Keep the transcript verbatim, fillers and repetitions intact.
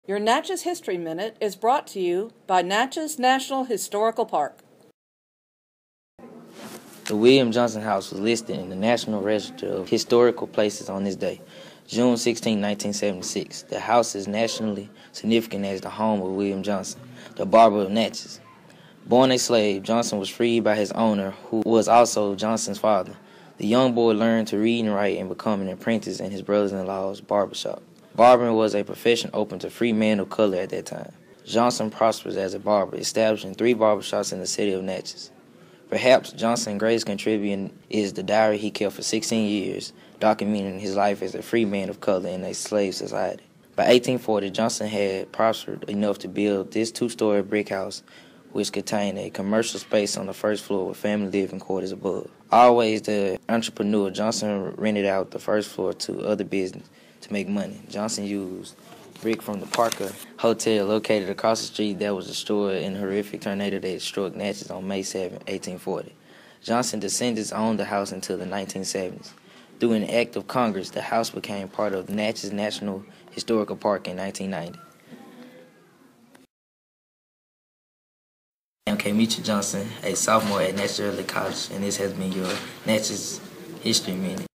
Your Natchez History Minute is brought to you by Natchez National Historical Park. The William Johnson House was listed in the National Register of Historical Places on this day, June sixteenth, nineteen seventy-six. The house is nationally significant as the home of William Johnson, the barber of Natchez. Born a slave, Johnson was freed by his owner, who was also Johnson's father. The young boy learned to read and write and become an apprentice in his brother-in-law's barbershop. Barbering was a profession open to free men of color at that time. Johnson prospered as a barber, establishing three barbershops in the city of Natchez. Perhaps Johnson's greatest contribution is the diary he kept for sixteen years, documenting his life as a free man of color in a slave society. By eighteen forty, Johnson had prospered enough to build this two-story brick house, which contained a commercial space on the first floor with family living quarters above. Always the entrepreneur, Johnson rented out the first floor to other business to make money. Johnson used brick from the Parker Hotel located across the street that was destroyed in a horrific tornado that struck Natchez on May seventh, eighteen forty. Johnson descendants owned the house until the nineteen seventies. Through an act of Congress, the house became part of Natchez National Historical Park in nineteen ninety. I'm Kamisha Johnson, a sophomore at Natchez Early College, and this has been your Natchez History Minute.